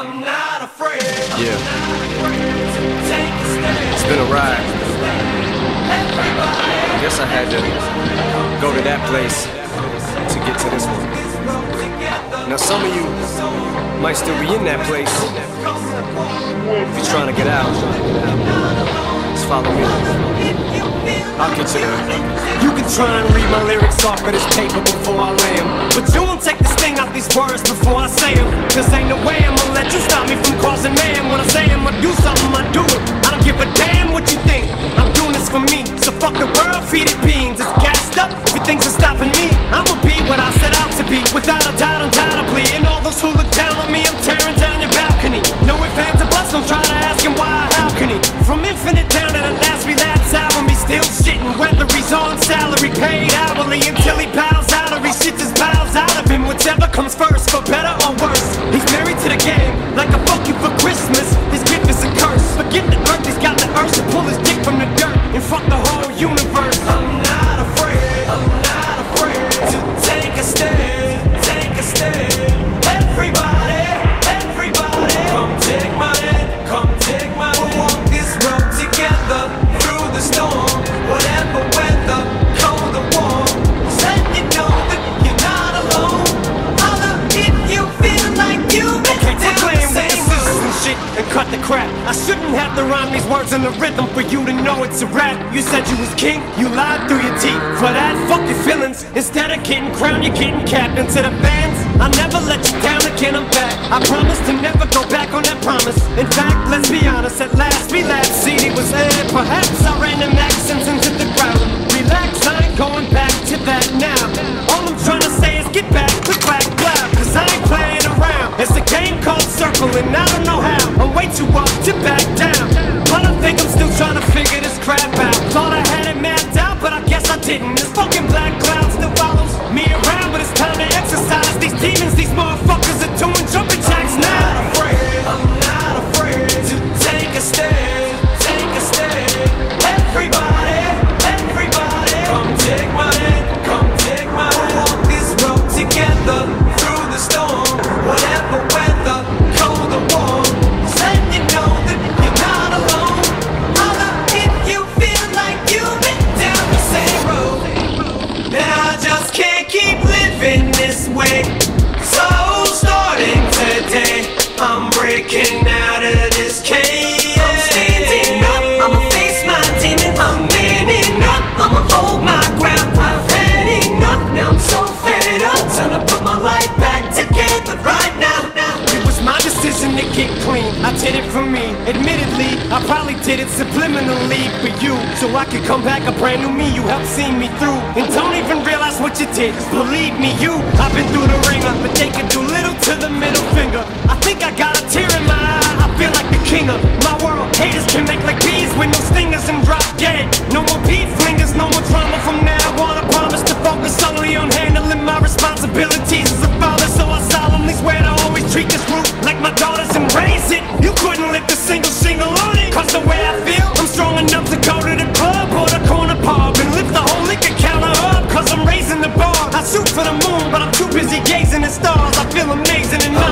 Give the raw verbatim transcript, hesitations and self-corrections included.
I'm not afraid. Yeah. Take a stand. It's been a ride. I guess I had to go to that place to get to this one. Now some of you might still be in that place. If you're trying to get out, just follow me. I'll get you there. You can try and read my lyrics off of this paper before I lay 'em, but you won't take the sting out these words before I say 'em. Cause ain't no way I'ma let you stop me from causing man. When I say I'ma do something, I do it. I don't give a damn what you think. I'm doing this for me, so fuck the world, feed it beans. It's gassed up, if you think it's stopping me, I'ma be what I set out to be, without a doubt, undoubtedly. And all those who look down on me, I'm tearing down your balcony. No ifs, ands, or buts, don't try to ask him why, how can he? From Infinite down to the last relapse album, he's still shitting, whether he's on salary, paid hourly, until he bows out or he shit just bows out of him. Whichever comes first, for better or worse. He's married to the game, like a fuck you for Christmas. His gift is a curse. Forget the earth, he's got the urge to pull his dick from the dirt and fuck the whole universe. I'm not afraid, I'm not afraid to take a stand, take a stand. Everybody, everybody, come take my hand, come take my hand. We'll walk this road together through the storm, whatever weather, cold or warm. Let you know that you're not alone. Holla if you feel like you've been okay, proclaim with the scissors and shit and cut the crap. I shouldn't have to rhyme these words in the rhythm for you to know it's a rap. You said you was king, you lied through your teeth. For that, fuck your feelings. Instead of getting crowned, you're getting capped. And to the fans, I never let you down again, I'm back. I promise to never go back on that promise. In fact, let's be honest, at last relapse C D was aired. Perhaps I ran them accents into the ground. Relax, I ain't going back to that now. All I'm trying to say is get back, click back, blah. Cause I ain't playing around. It's a game called Circle and I don't know how. I'm way too up to back down, but I think I'm still trying to figure this crap out. Thought I had it mapped out, but I guess I didn't. This fucking black cloud still follows me around, but it's time to exercise these demons. These motherfuckers are doing jumping jacks now. I'm not afraid, I'm not afraid to take a stand, take a stand. Everybody, everybody, come take my hand, come take my hand. We'll walk this road together through the storm, whatever weather, cold or warm. Let you know that you're not alone. Holla if you feel like you've been down the same road. And I just can't keep living this way. So starting today, I'm breaking out of this cage. I'm standing up, I'ma face my demon. I'm manning up, I'ma hold my ground. I've had enough, now I'm so fed up. Time to put my life back together right now. It was my decision to get clean, I did it for me. Admittedly, I probably did it subliminally for you, so I could come back a brand new me. You helped see me through, and don't even realize what you did. Believe me, you, I've been through the ringer, but they can do little to the middle finger. I think I got a tear in my eye, I feel like the king of my world. Haters can make like bees with no stingers and drop dead. No more beat flingers, no more drama from now on. I promise to focus solely on handling my responsibilities as a father, so I solemnly swear to always treat this group like my daughters and raise it. You couldn't lift a single single on it, cause the way I feel, I'm strong enough to go to the club or the corner pub and lift the whole liquor counter up, cause I'm raising the bar. I shoot for the moon, but I'm too busy gazing at stars. I feel amazing and